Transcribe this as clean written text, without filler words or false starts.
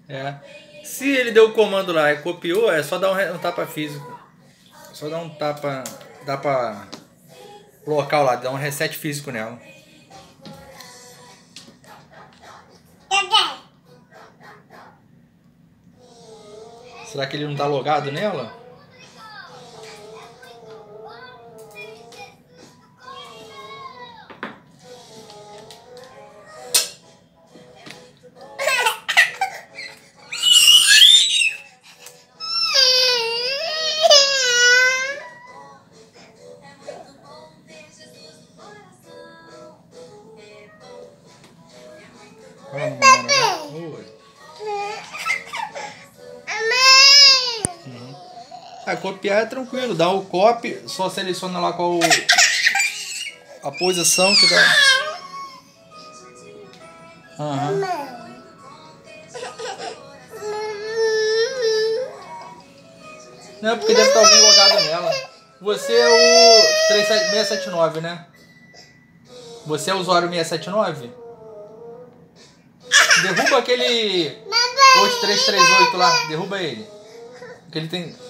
É. Se ele deu o comando lá e copiou, é só dar um tapa físico. Só dar um tapa. Dá pra local lá, dá um reset físico nela. Será que ele não tá logado nela? Copiar é tranquilo, dá o copy, só seleciona lá qual a posição que dá. Uhum. Não, porque deve estar alguém logado nela. Você é o 679, né? Você é o usuário 679? Derruba aquele 8338 lá, derruba ele. Porque ele tem